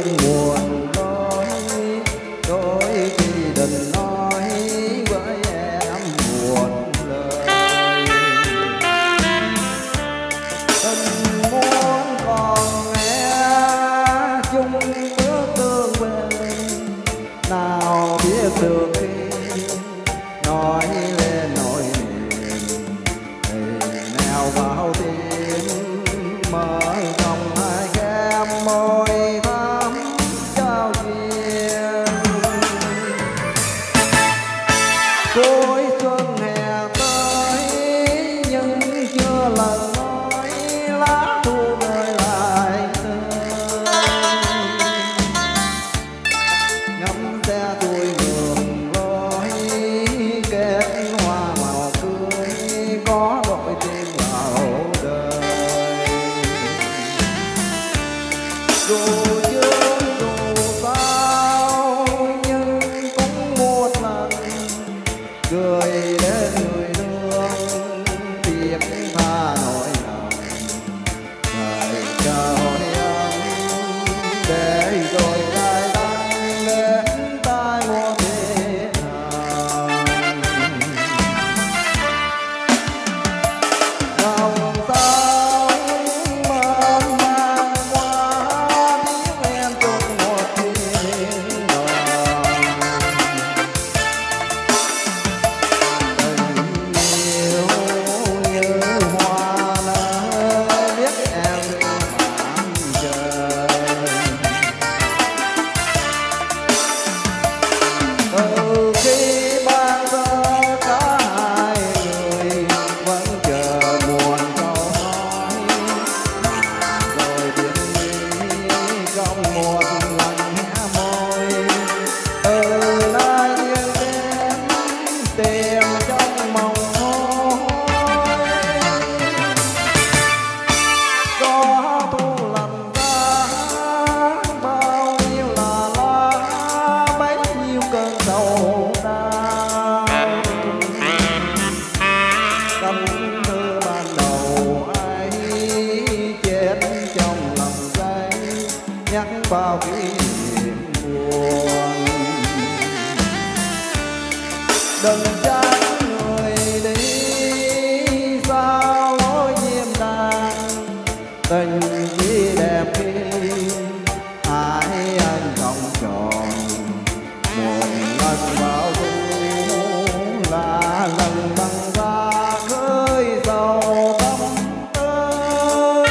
riêng buồn lối, đôi khi đừng nói với em buồn lời. Tình muốn còn nghe chung bước tương về, nào biết được khi nói lên nỗi niềm tình neo vào tim, mở trong hai kem môi thắm trao duyên. Cuối xuân hè tới nhưng chưa lần nói, lá thu rơi lại rơi. Ngắm xe tuổi ngược lối, kết hoa màu cưới, có đội tim vào đời. Dù chưa dù sao nhưng cũng một lần cười đến người thương, tiếc tha nỗi lòng thời chờ hồi âm, để rồi cay đắng đến tai muôn thế hờn. Lòng sống mơn man quá, tiếng em chung một tiếng đàn. Tình yêu như hoa nở, biết em mong chờ. Từ khi ban giờ cả hai người vẫn chờ buồn câu nói, rồi biết đi trong một lần hé môi. Từ nay riêng đêm tìm trong mộng thôi, gió thu lần ra bao nhiêu là lá, bấy nhiêu cơn sầu đau. Tâm tư ban đầu ai chết trong lòng giấy, nhắc bao kỷ niệm buồn. Đừng trách người đi sao lối diêm đàn, tình chỉ đẹp khi hai anh không tròn. Một lần vào thu là lần băng ra khơi sầu tâm tư.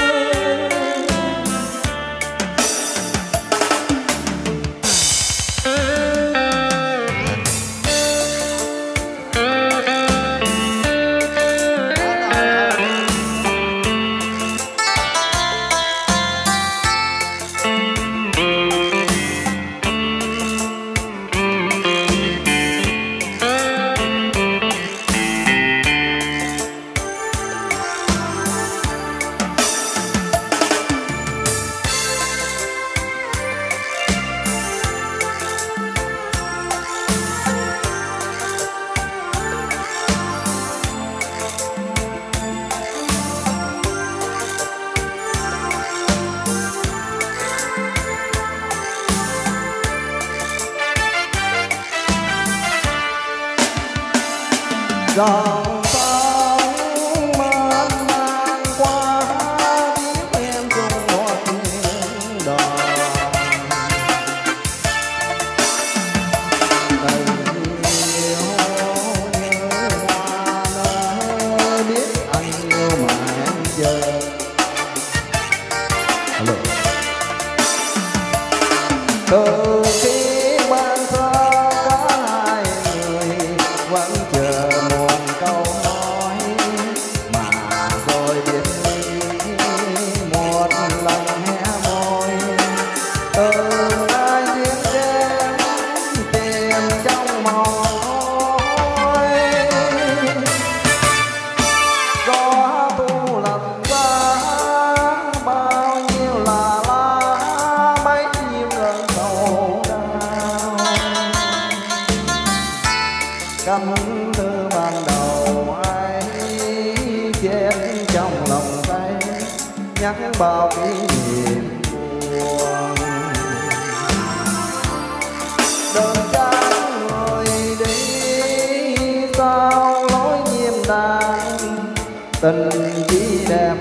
Dòng sông mơn man qua, biết em chung một tiếng đàn. Tình yêu như hoa nở, biết anh yêu mà em chờ. Hello. Từ khi ban giờ cả hai người vẫn chờ một câu nói, mà rồi biết đi một lần hé môi. Từ nay riêng đêm tìm trong mộng thôi, gió thu lần ra bao nhiêu là lá, bấy nhiêu cơn sầu đau. Căm tư ban đầu ai chết trong lòng tay, nhắc bao kỷ niệm buồn. tình chi đẹp